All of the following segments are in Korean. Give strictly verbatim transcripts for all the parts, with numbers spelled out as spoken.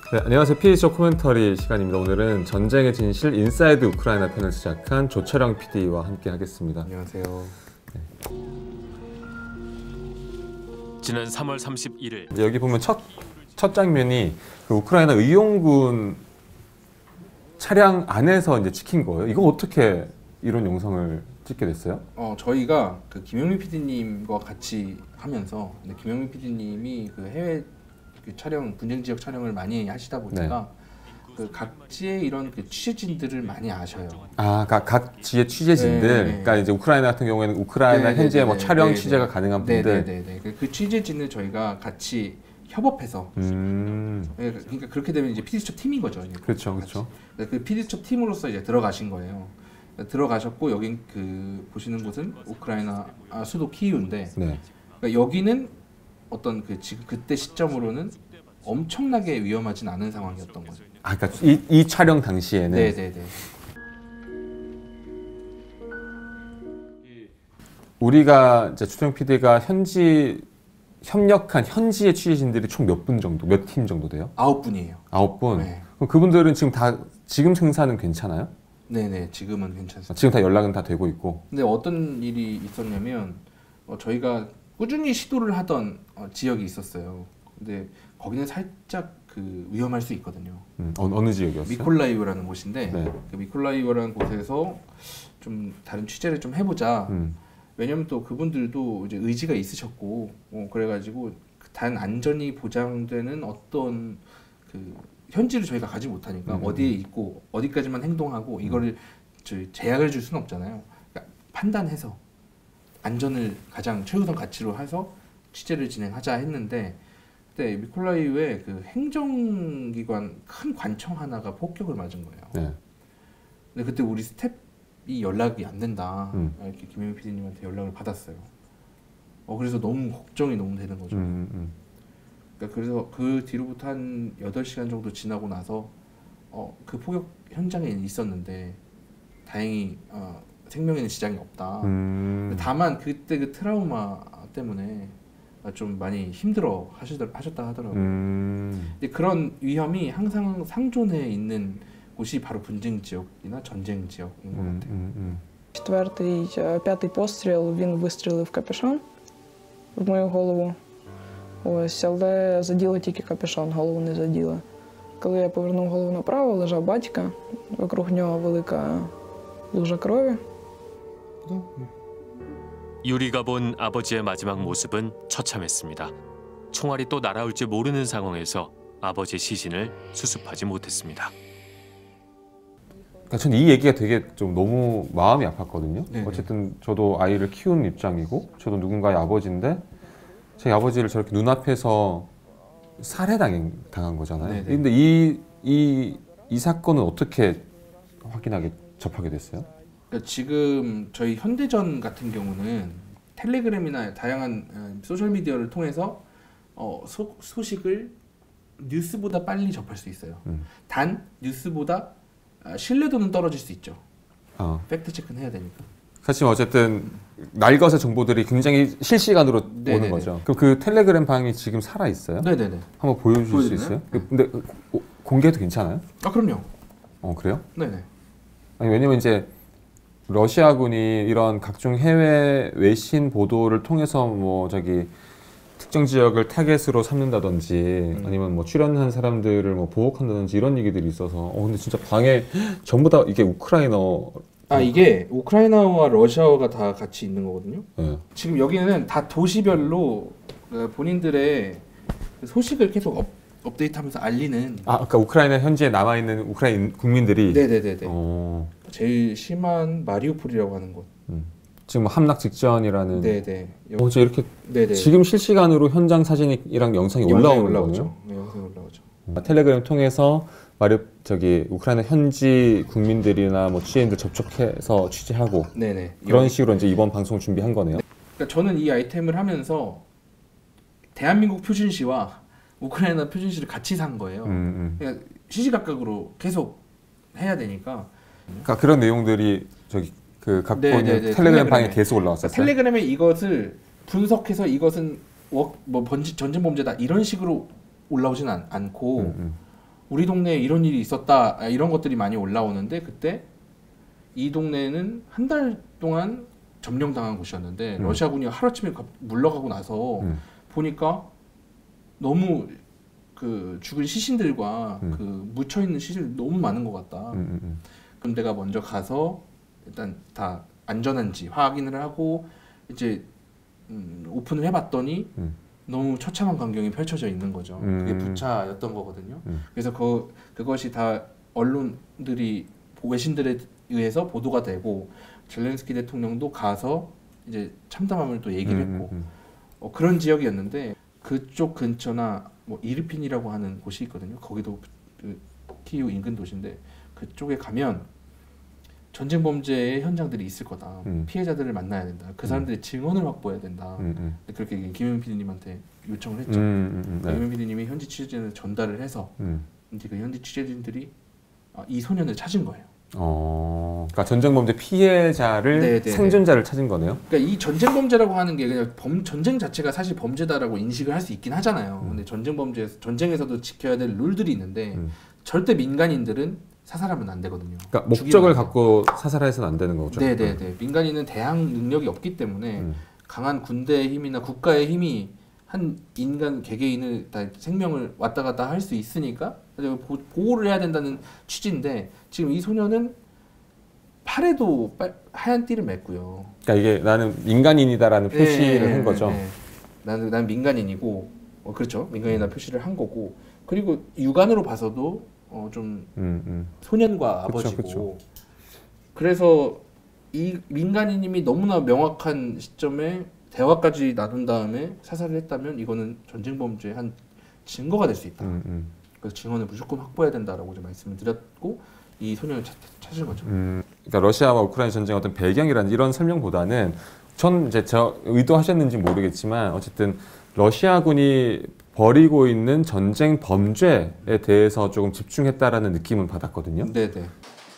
네, 안녕하세요. 피디쇼 코멘터리 시간입니다. 오늘은 전쟁의 진실 인사이드 우크라이나 편을 제작한 조철영 피디와 함께 하겠습니다. 안녕하세요. 네. 지난 삼월 삼십일일 여기 보면 첫, 첫 장면이 그 우크라이나 의용군 차량 안에서 이제 찍힌 거예요. 이거 어떻게 이런 영상을 찍게 됐어요? 어 저희가 그 김영민 피디님과 같이 하면서 근데 김영민 피디님이 그 해외 그 촬영 분쟁 지역 촬영을 많이 하시다 보니까 네. 그 각지의 이런 그 취재진들을 많이 아셔요. 아, 각, 각지의 취재진들. 네, 네. 그러니까 이제 우크라이나 같은 경우에는 우크라이나 네, 현지에 네, 뭐 네, 촬영 네, 취재가 네. 가능한 네, 분들. 네, 네, 네. 그 취재진을 저희가 같이 협업해서. 음. 그러니까 그렇게 되면 이제 피디수첩 팀인 거죠. 이제 그렇죠, 그렇죠. 그 피디수첩 팀으로서 이제 들어가신 거예요. 들어가셨고 여긴 그 보시는 곳은 우크라이나 아, 수도 키이우인데 네. 그러니까 여기는 어떤 그 지금 그때 시점으로는 엄청나게 위험하진 않은 상황이었던 거죠. 아, 그러니까 이, 이 촬영 당시에는. 네, 네, 네. 우리가 이제 주정 피디가 현지 협력한 현지의 취재진들이 총 몇 분 정도, 몇 팀 정도 돼요? 아홉 분이에요. 아홉 분. 네. 그럼 그분들은 지금 다 지금 생사는 괜찮아요? 네, 네. 지금은 괜찮습니다. 지금 다 연락은 다 되고 있고. 근데 어떤 일이 있었냐면 어, 저희가 꾸준히 시도를 하던 어, 지역이 있었어요. 근데 거기는 살짝 그 위험할 수 있거든요. 음, 어, 어느 지역이었어요? 미콜라이오라는 곳인데 네. 그 미콜라이오라는 곳에서 좀 다른 취재를 좀 해보자. 음. 왜냐면 또 그분들도 이제 의지가 있으셨고 어, 그래가지고 단 안전이 보장되는 어떤 그 현지를 저희가 가지 못하니까 음. 어디에 있고 어디까지만 행동하고 이거를 저희 제약을 줄 수는 없잖아요. 그러니까 판단해서 안전을 가장 최우선 가치로 해서 취재를 진행하자 했는데 그때 미콜라이오의 그 행정기관 큰 관청 하나가 폭격을 맞은 거예요. 네. 근데 그때 우리 스텝이 연락이 안 된다 음. 이렇게 김영민 피디님한테 연락을 받았어요. 어 그래서 너무 걱정이 너무 되는 거죠. 음, 음. 그러니까 그래서 그 뒤로부터 한 여덟 시간 정도 지나고 나서 어, 그 폭격 현장에 있었는데 다행히 어, 생명에는 지장이 없다. 음. 다만 그때 그 트라우마 때문에 좀 많이 힘들어 하시더, 하셨다 하더라고요. 음. 근데 그런 위험이 항상 상존해 있는 곳이 바로 분쟁 지역이나 전쟁 지역인 것 음, 같아요. 음, 음. Четвертий, п'ятий постріл, він вистрілив капюшон в мою голову. Ось, але заділо тільки капюшон, голову не заділо. Коли я повернув голову направо, лежав батька, вокруг нього велика лужа крові. 유리가 본 아버지의 마지막 모습은 처참했습니다. 총알이 또 날아올지 모르는 상황에서 아버지의 시신을 수습하지 못했습니다. 그러니까 저는 이 얘기가 되게 좀 너무 마음이 아팠거든요. 네네. 어쨌든 저도 아이를 키우는 입장이고 저도 누군가의 아버지인데 제 아버지를 저렇게 눈앞에서 살해당한 당한 거잖아요. 네네. 근데 이, 이, 이 사건은 어떻게 확인하게 접하게 됐어요? 그러니까 지금 저희 현대전 같은 경우는 텔레그램이나 다양한 어, 소셜 미디어를 통해서 어, 소, 소식을 뉴스보다 빨리 접할 수 있어요. 음. 단 뉴스보다 아, 신뢰도는 떨어질 수 있죠. 어. 팩트 체크는 해야 되니까. 하지만 어쨌든 날것의 정보들이 굉장히 실시간으로 네네네. 오는 거죠. 그럼 그 텔레그램 방이 지금 살아 있어요? 네네네. 한번 보여주실 수 보여드리나요? 있어요? 근데 고- 공개해도 괜찮아요? 아 그럼요. 어 그래요? 네네. 아니, 왜냐면 이제 러시아군이 이런 각종 해외 외신 보도를 통해서 뭐 저기 특정 지역을 타겟으로 삼는다든지 음. 아니면 뭐 출연한 사람들을 뭐 보호한다든지 이런 얘기들이 있어서 어 근데 진짜 방에 전부 다 이게 우크라이너 아 이게 우크라이나와 러시아어가 다 같이 있는 거거든요. 네. 지금 여기는 다 도시별로 그 본인들의 그 소식을 계속 업, 업데이트하면서 알리는. 아 그러니까 우크라이나 현지에 남아 있는 우크라인 국민들이 네네네네. 어, 제일 심한 마리우폴이라고 하는 곳. 음. 지금 뭐 함락 직전이라는. 네네. 어, 저 이렇게 네네. 지금 실시간으로 현장 사진이랑 영상이 영상이 올라오는 올라오죠. 거죠. 네, 영상이 올라오죠. 텔레그램 통해서 마리 저기 우크라이나 현지 국민들이나 뭐 취재인들 접촉해서 취재하고 네네. 그런 여기- 식으로 이제 이번 방송을 준비한 거네요. 그러니까 저는 이 아이템을 하면서 대한민국 표준시와 우크라이나 표준시를 같이 산 거예요. 음, 음. 그러니까 시시각각으로 계속 해야 되니까. 그러니까 그런 내용들이 저기 그 갖고 네, 있는 네, 네. 텔레그램 텔레그램에. 방에 계속 올라왔었어요. 텔레그램에 이것을 분석해서 이것은 워, 뭐 번지, 전쟁 범죄다 이런 식으로 올라오진 않, 않고 음, 음. 우리 동네에 이런 일이 있었다 이런 것들이 많이 올라오는데 그때 이 동네는 한 달 동안 점령당한 곳이었는데 음. 러시아군이 하루아침에 물러가고 나서 음. 보니까 너무 그 죽은 시신들과 음. 그 묻혀 있는 시신이 너무 많은 것 같다. 음, 음, 음. 그럼 내가 먼저 가서 일단 다 안전한지 확인을 하고 이제 음, 오픈을 해봤더니 음. 너무 처참한 광경이 펼쳐져 있는 거죠. 음. 그게 부차였던 거거든요. 음. 그래서 그 그것이 다 언론들이 외신들에 의해서 보도가 되고 젤렌스키 대통령도 가서 이제 참담함을 또 얘기를 음, 했고 음, 어, 그런 지역이었는데 그쪽 근처나 뭐 이르핀이라고 하는 곳이 있거든요. 거기도 그 키이우 인근 도시인데 그쪽에 가면 전쟁 범죄의 현장들이 있을 거다. 음. 피해자들을 만나야 된다. 그 사람들의 증언을 확보해야 된다. 음, 음. 그렇게 김영 피디님한테 요청을 음, 했죠. 음, 음, 네. 김영 피디님이 현지 취재진을 전달을 해서 음. 이제 그 현지 취재진들이 아, 이 소년을 찾은 거예요. 어, 그러니까 전쟁 범죄 피해자를 네, 네, 생존자를 찾은 거네요. 그러니까 이 전쟁 범죄라고 하는 게 그냥 범, 전쟁 자체가 사실 범죄다라고 인식을 할 수 있긴 하잖아요. 음. 근데 전쟁 범죄 전쟁에서도 지켜야 될 룰들이 있는데 음. 절대 민간인들은 사살하면 안 되거든요. 그러니까 죽이면 목적을 안 돼요. 갖고 사살해서는 안 되는 거죠. 네네네. 민간인은 대항 능력이 없기 때문에 음. 강한 군대의 힘이나 국가의 힘이 한 인간 개개인을 다 생명을 왔다 갔다 할 수 있으니까 보- 보호를 해야 된다는 취지인데 지금 이 소년은 팔에도 빨- 하얀 띠를 맸고요. 그러니까 이게 나는 민간인이다라는 표시를 네, 한 거죠. 네. 나는 난 민간인이고, 어, 그렇죠. 민간인이다 음. 표시를 한 거고, 그리고 육안으로 봐서도 어, 좀 음, 음. 소년과 그쵸, 아버지고, 그쵸. 그래서 이 민간인님이 너무나 명확한 시점에 대화까지 나눈 다음에 사살을 했다면 이거는 전쟁 범죄의 한 증거가 될 수 있다. 음, 음. 그래서 증언을 무조건 확보해야 된다라고 이제 말씀을 드렸고 이 소년을 찾, 찾은 거죠. 음, 그러니까 러시아와 우크라이나 전쟁 어떤 배경이라는 이런 설명보다는 전 이제 저 의도하셨는지 모르겠지만 어쨌든 러시아군이 벌이고 있는 전쟁 범죄에 대해서 조금 집중했다라는 느낌을 받았거든요. 네네.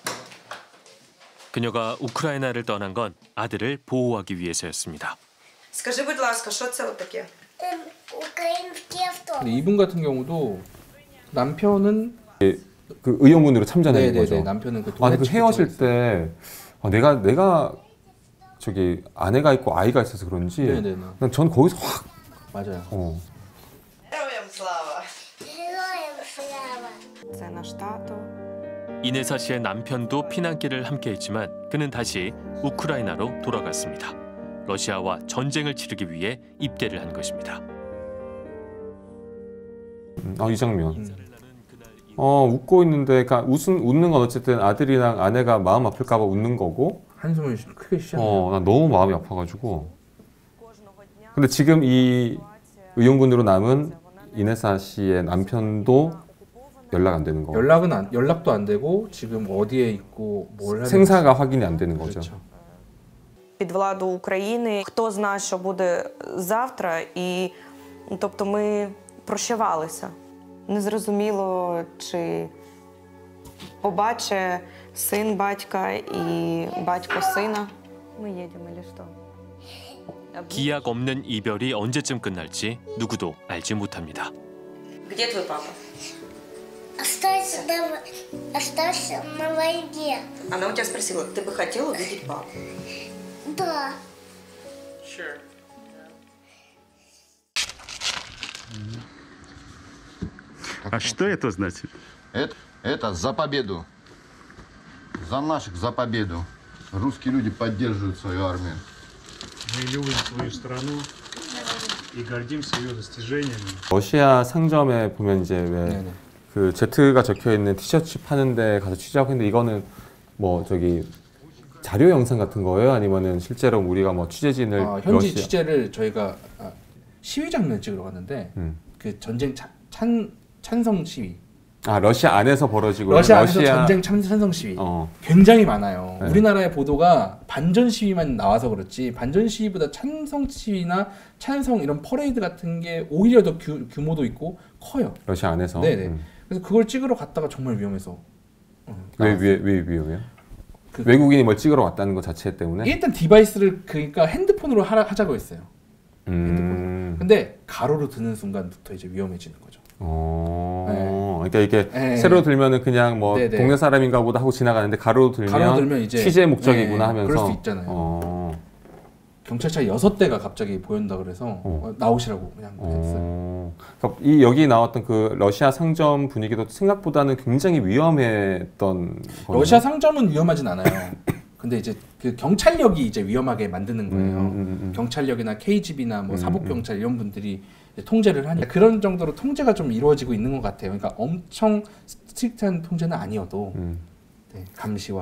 그녀가 우크라이나를 떠난 건 아들을 보호하기 위해서였습니다. Скажи, будь ласка, що це таке? Ем, Український автобус. 근데 이분 같은 경우도 남편은 그 의용군으로 참전한 네네네 거죠. 남편은 그 아니 그 도네츠크 헤어질 쪽에 때 아, 내가 내가 저기 아내가 있고 아이가 있어서 그런지 네네네. 난 전 거기서 확 맞아요. 어, Героям слава! Героям слава. Це наш тато. 이네사 씨의 남편도 피난길을 함께했지만 그는 다시 우크라이나로 돌아갔습니다. 러시아와 전쟁을 치르기 위해 입대를 한 것입니다. 음, 아, 이 장면. 음. 어 웃고 있는데, 그러니까 웃은 웃는 건 어쨌든 아들이랑 아내가 마음 아플까봐 웃는 거고. 한숨을 쉬- 크게 쉬잖아요. 어, 난 너무 마음이 아파가지고. 근데 지금 이 의용군으로 남은 이네사 씨의 남편도 연락 안 되는 거. 연락은 안, 연락도 안 되고 지금 어디에 있고 뭘 하는지 생사가 확인이 안 되는 거죠. 그렇죠. Під владу України. Хто знає, що буде завтра, і ну, тобто ми прощавалися. Незрозуміло, чи побачить син батька і батько сина. Ми їдемо, чи що? 기약 없는 이별이 언제쯤 끝날지 누구도 알지 못합니다. Де твій папа? Остался на, в- остался на войне. Она у тебя спросила, ты бы хотела увидеть папу? Да. Sure. А что это значит? Это, это за победу. За наших, за победу. Русские люди поддерживают свою армию. Мы любим свою страну и гордимся ее достижениями. 러시아 상점에 보면 이제 왜 네네. 그 Z가 적혀 있는 티셔츠 파는데 가서 취재하고 했는데 이거는 뭐 저기 자료 영상 같은 거예요? 아니면은 실제로 우리가 뭐 취재진을 아, 현지 취재를 저희가 아, 시위 장면 찍으러 갔는데 음. 그 전쟁 차, 찬 찬성 시위. 아 러시아 안에서 벌어지고 러시아 있는 안에서 전쟁 찬, 찬성 시위. 어. 굉장히 많아요. 네. 우리나라의 보도가 반전 시위만 나와서 그렇지 반전 시위보다 찬성 시위나 찬성 이런 퍼레이드 같은 게 오히려 더 규, 규모도 있고 커요. 러시아 안에서. 네네. 음. 그래서 그걸 찍으러 갔다가 정말 위험해서. 어, 왜, 나왔어요. 왜, 왜 위험해요? 그- 외국인이 뭘 찍으러 왔다는 것 자체 때문에? 일단 디바이스를 그러니까 핸드폰으로 하라, 하자고 했어요. 음. 근데 가로로 드는 순간부터 이제 위험해지는 거죠. 어, 그러니까 이게 네. 세로 들면은 그냥 뭐 네네. 동네 사람인가 보다 하고 지나가는데 가로로 들면, 가로로 들면 이제 취재 목적이구나 네, 하면서. 그럴 수 있잖아요. 어, 경찰차 여섯 대가 갑자기 보인다 그래서 어. 어, 나오시라고 그냥 했어요. 어, 그러니까 이 여기 나왔던 그 러시아 상점 분위기도 생각보다는 굉장히 위험했던. 러시아 상점은 위험하진 않아요. 근데 이제 그 경찰력이 이제 위험하게 만드는 거예요. 음, 음, 음. 경찰력이나 케이지비나 뭐 음, 사복 경찰 이런 분들이 이제 통제를 하니까 그런 정도로 통제가 좀 이루어지고 있는 것 같아요. 그러니까 엄청 스트릭트한 통제는 아니어도 음. 네, 감시와.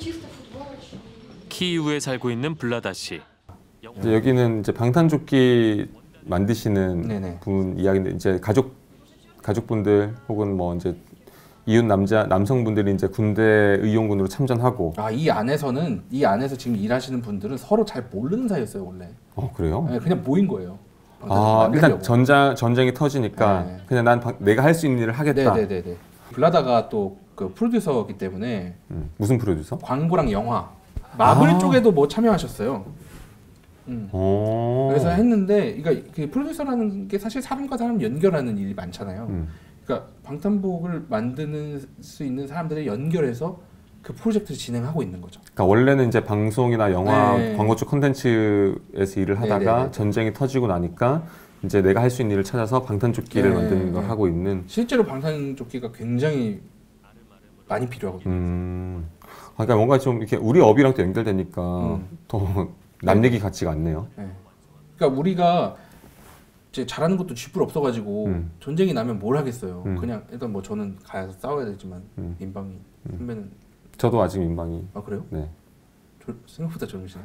키이우에 살고 있는 블라다 씨. 이제 여기는 이제 방탄조끼 만드시는 네네. 분 이야기인데 이제 가족 가족분들 혹은 뭐 이제 이웃 남자 남성분들이 이제 군대 의용군으로 참전하고. 아, 이 안에서는 이 안에서 지금 일하시는 분들은 서로 잘 모르는 사이였어요 원래. 어 그래요? 네, 그냥 모인 거예요. 아 일단 만들려고. 전장 전쟁이 터지니까 네. 그냥 난 방- 내가 할 수 있는 일을 하겠다. 네네네네. 블라다가 또 그 프로듀서이기 때문에 음, 무슨 프로듀서? 광고랑 영화, 마블 아. 쪽에도 뭐 참여하셨어요. 음. 어. 그래서 했는데, 그러니까 그 프로듀서라는 게 사실 사람과 사람 연결하는 일이 많잖아요. 음. 그러니까 방탄복을 만드는 수 있는 사람들을 연결해서 그 프로젝트를 진행하고 있는 거죠. 그러니까 원래는 이제 방송이나 영화, 네. 광고 쪽 콘텐츠에서 일을 하다가 네네네네. 전쟁이 터지고 나니까 이제 내가 할 수 있는 일을 찾아서 방탄조끼를 네. 만드는 걸 네. 하고 있는. 실제로 방탄조끼가 굉장히 많이 필요하거든요. 음. 그러니까 뭔가 좀 이렇게 우리 업이랑 또 연결되니까 음. 더 남 얘기 같지가 않네요. 네. 그러니까 우리가 이제 잘하는 것도 쥐뿔 없어가지고 음. 전쟁이 나면 뭘 하겠어요. 음. 그냥 일단 뭐 저는 가서 싸워야 되지만 음. 민방위 선배는 저도 아직 민방위. 아 그래요? 네. 저, 생각보다 젊으시네.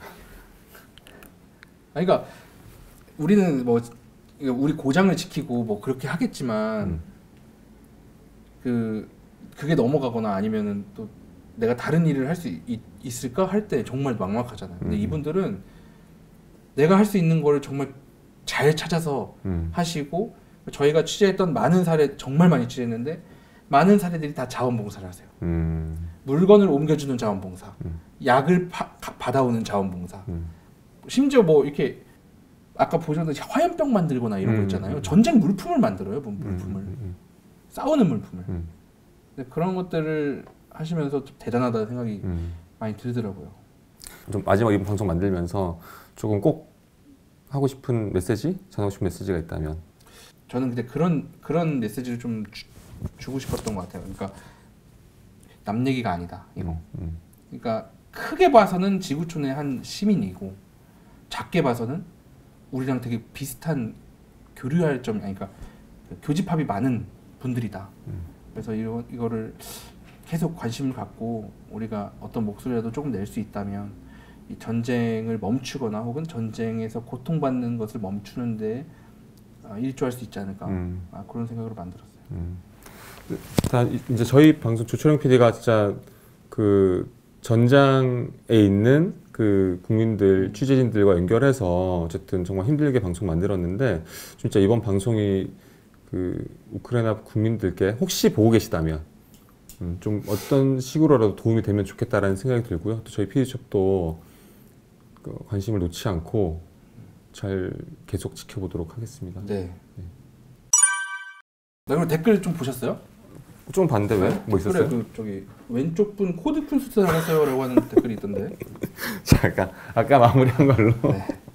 아니, 그러니까 우리는 뭐 이거 우리 고장을 지키고 뭐 그렇게 하겠지만 음. 그 그게 넘어가거나 아니면은 또 내가 다른 일을 할 수 있을까 할 때 정말 막막하잖아요. 근데 음. 이분들은 내가 할 수 있는 거를 정말 잘 찾아서 음. 하시고 저희가 취재했던 많은 사례 정말 많이 취재했는데 많은 사례들이 다 자원봉사를 하세요. 음. 물건을 옮겨주는 자원봉사, 음. 약을 파, 가- 받아오는 자원봉사, 음. 심지어 뭐 이렇게 아까 보셨던 화염병 만들거나 이런 거 음, 있잖아요. 음. 전쟁 물품을 만들어요, 물- 음. 물품을. 음. 싸우는 물품을. 음. 근데 그런 것들을 하시면서 좀 대단하다는 생각이 음. 많이 들더라고요. 좀 마지막 이번 방송 만들면서 조금 꼭 하고 싶은 메시지, 전하고 싶은 메시지가 있다면. 저는 근데 그런 그런 메시지를 좀 주, 주고 싶었던 것 같아요. 그러니까 남 얘기가 아니다. 이거. 음. 음. 그러니까 크게 봐서는 지구촌의 한 시민이고 작게 봐서는 우리랑 되게 비슷한 교류할 점이 아니 그러니까 교집합이 많은 분들이다. 음. 그래서 이거, 이거를 계속 관심을 갖고 우리가 어떤 목소리라도 조금 낼 수 있다면 이 전쟁을 멈추거나 혹은 전쟁에서 고통받는 것을 멈추는데 아, 일조할 수 있지 않을까 음. 아, 그런 생각으로 만들었어요. 음. 자, 이- 이제 저희 방송 조철영 피디가 진짜 그 전장에 있는 그 국민들 취재진들과 연결해서 어쨌든 정말 힘들게 방송 만들었는데 진짜 이번 방송이 그 우크라이나 국민들께 혹시 보고 계시다면 음, 좀 어떤 식으로라도 도움이 되면 좋겠다라는 생각이 들고요. 또 저희 피디숍도 그 관심을 놓지 않고 잘 계속 지켜보도록 하겠습니다. 네. 나 그럼 댓글 좀 보셨어요? 좀 봤는데 왜? 뭐 있었어요? 그래 그 저기 왼쪽 분 코드 푼수트 나갔어요라고 하는 댓글이 있던데. 자, 아까 아까 마무리한 걸로. 네.